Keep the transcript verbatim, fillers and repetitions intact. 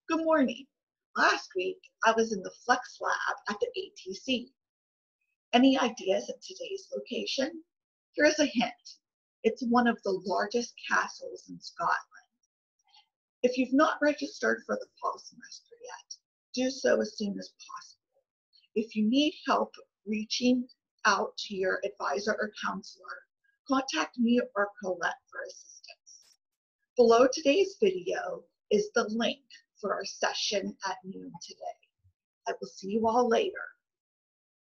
Good morning. Last week, I was in the Flex Lab at the A T C. Any ideas at today's location? Here's a hint. It's one of the largest castles in Scotland. If you've not registered for the fall semester yet, do so as soon as possible. If you need help reaching out to your advisor or counselor, contact me or Colette for assistance. Below today's video is the link for our session at noon today. I will see you all later.